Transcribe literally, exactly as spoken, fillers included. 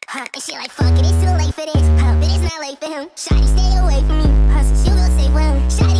Huh, and she like, fuck it, it's too late for this. Huh, but it's not late for him. Shawty, stay away from me. Huh, so she'll go safe with him. Shawty